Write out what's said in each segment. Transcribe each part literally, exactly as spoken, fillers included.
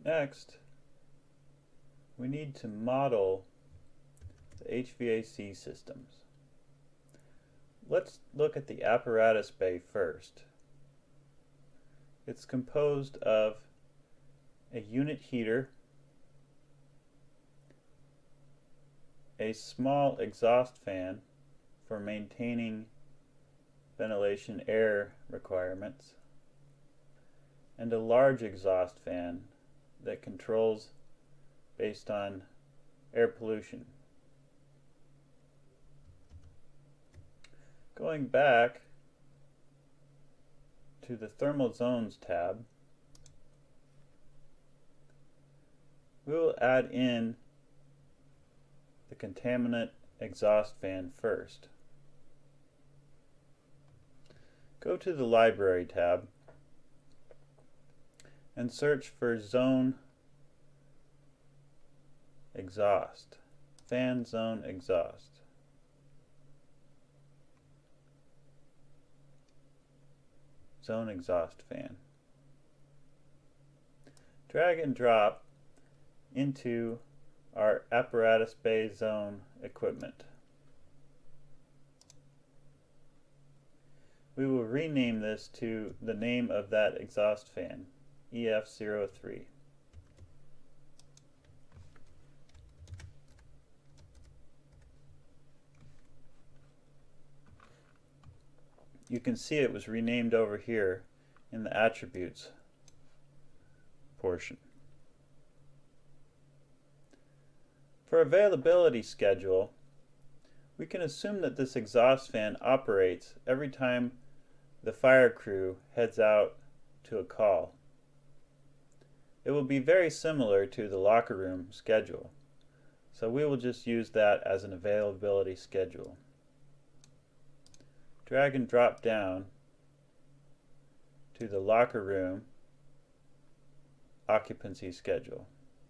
Next, we need to model the H V A C systems. Let's look at the apparatus bay first. It's composed of a unit heater, a small exhaust fan for maintaining ventilation air requirements, and a large exhaust fan that controls based on air pollution. Going back to the Thermal Zones tab, we will add in the contaminant exhaust fan first. Go to the Library tab and search for Zone Exhaust, Fan Zone Exhaust. Zone Exhaust Fan. Drag and drop into our apparatus bay zone equipment. We will rename this to the name of that exhaust fan, E F zero three. You can see it was renamed over here in the attributes portion. For availability schedule, we can assume that this exhaust fan operates every time the fire crew heads out to a call. It will be very similar to the locker room schedule, so we will just use that as an availability schedule. Drag and drop down to the locker room occupancy schedule.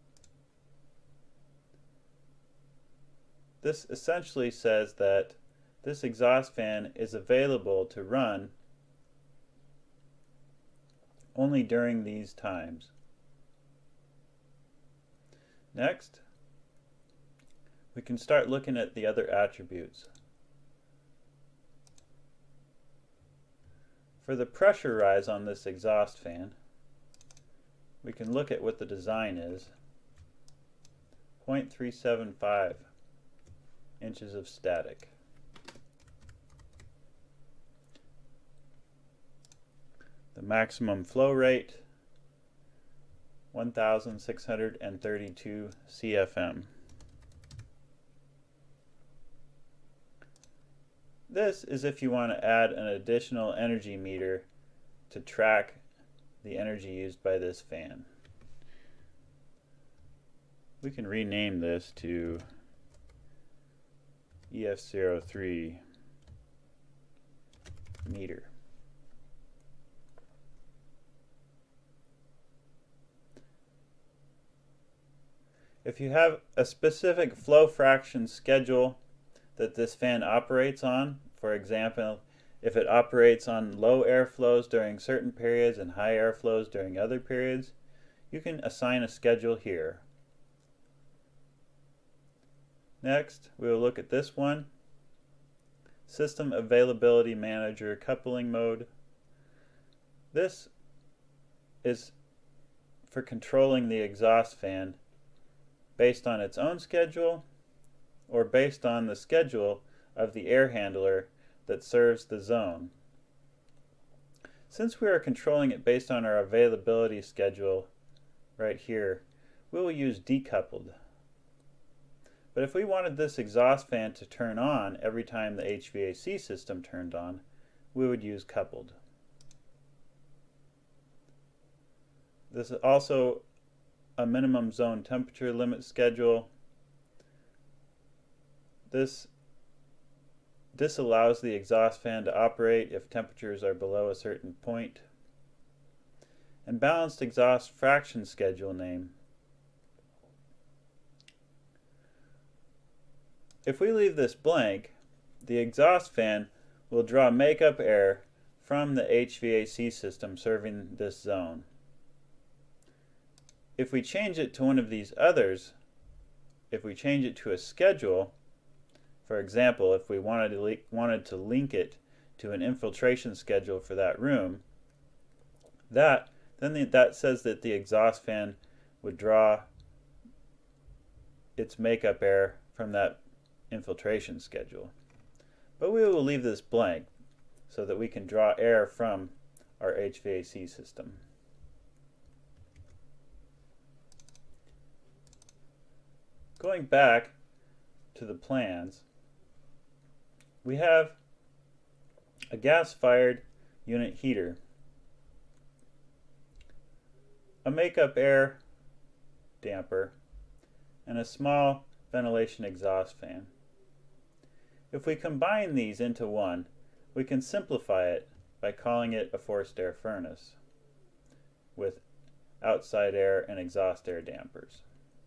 This essentially says that this exhaust fan is available to run only during these times. Next, we can start looking at the other attributes. For the pressure rise on this exhaust fan, we can look at what the design is. zero point three seven five inches of static. The maximum flow rate, one thousand six hundred thirty-two C F M. This is if you want to add an additional energy meter to track the energy used by this fan. We can rename this to E F zero three meter. If you have a specific flow fraction schedule that this fan operates on, for example, if it operates on low airflows during certain periods and high airflows during other periods, you can assign a schedule here. Next, we will look at this one, System Availability Manager Coupling Mode. This is for controlling the exhaust fan based on its own schedule or based on the schedule of the air handler that serves the zone. Since we are controlling it based on our availability schedule right here, we will use decoupled. But if we wanted this exhaust fan to turn on every time the H V A C system turned on, we would use coupled. This is also a minimum zone temperature limit schedule. This disallows the exhaust fan to operate if temperatures are below a certain point. And balanced exhaust fraction schedule name. If we leave this blank, the exhaust fan will draw makeup air from the H V A C system serving this zone. if we change it to one of these others, if we change it to a schedule, for example, if we wanted to, wanted to link it to an infiltration schedule for that room, that then the, that says that the exhaust fan would draw its makeup air from that infiltration schedule. But we will leave this blank so that we can draw air from our H V A C system. Going back to the plans, we have a gas-fired unit heater, a makeup air damper, and a small ventilation exhaust fan. If we combine these into one, we can simplify it by calling it a forced air furnace with outside air and exhaust air dampers.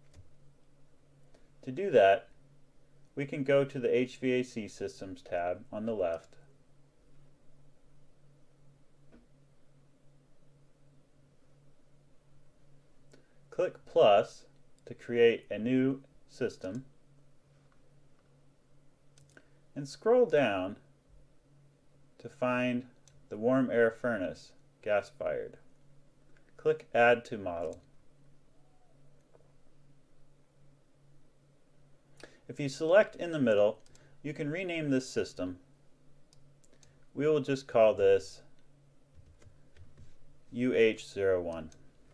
To do that, we can go to the H V A C Systems tab on the left, click plus to create a new system, and scroll down to find the warm air furnace gas-fired. Click Add to Model. If you select in the middle, you can rename this system. We will just call this U H zero one.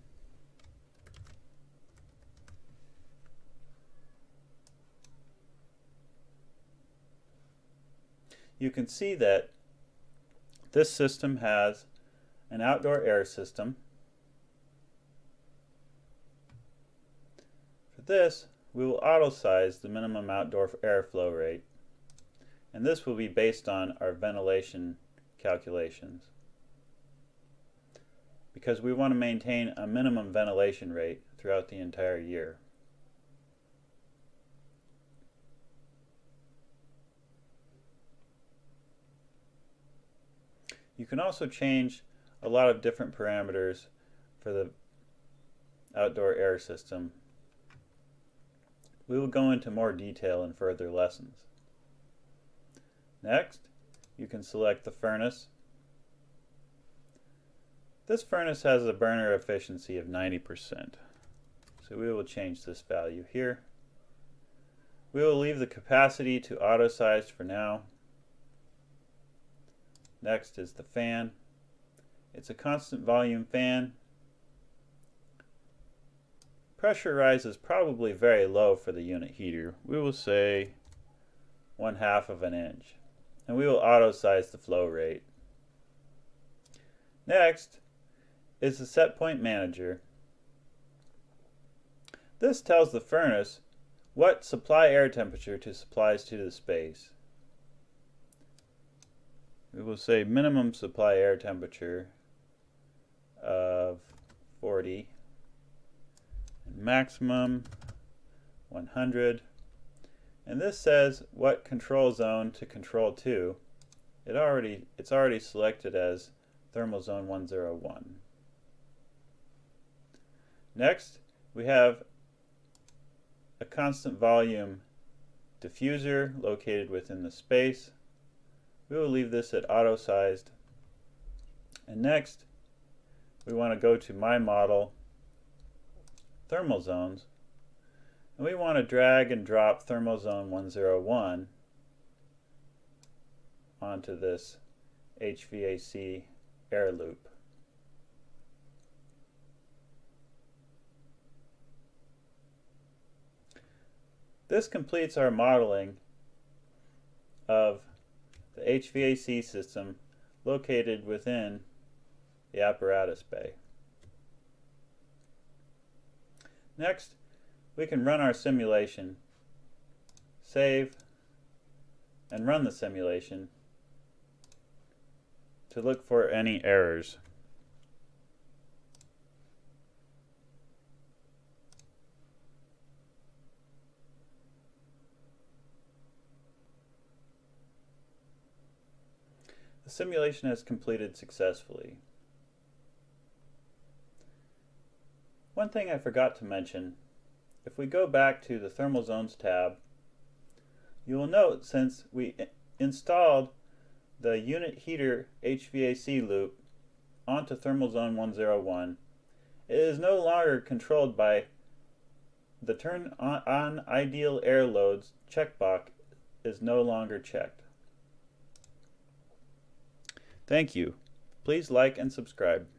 You can see that this system has an outdoor air system. For this, we will auto-size the minimum outdoor airflow rate, and this will be based on our ventilation calculations, because we want to maintain a minimum ventilation rate throughout the entire year. You can also change a lot of different parameters for the outdoor air system. We will go into more detail in further lessons. Next, you can select the furnace. This furnace has a burner efficiency of ninety percent. So we will change this value here. We will leave the capacity to auto-sized for now. Next is the fan. It's a constant volume fan. Pressure rise is probably very low for the unit heater. We will say one half of an inch. And we will auto-size the flow rate. Next is the Setpoint Manager. This tells the furnace what supply air temperature to supplies to the space. We will say minimum supply air temperature of forty, and maximum one hundred, and this says what control zone to control to. It already it's already selected as thermal zone one zero one. Next, we have a constant volume diffuser located within the space. We will leave this at auto-sized. And next, we want to go to My Model, Thermal Zones, and we want to drag and drop thermal zone one zero one onto this H V A C air loop. This completes our modeling of the H V A C system located within the apparatus bay. Next, we can run our simulation, save, and run the simulation to look for any errors. The simulation has completed successfully. One thing I forgot to mention, if we go back to the Thermal Zones tab, you will note since we installed the unit heater H V A C loop onto Thermal Zone one oh one, it is no longer controlled by the turn on, on ideal air loads checkbox is no longer checked. Thank you. Please like and subscribe.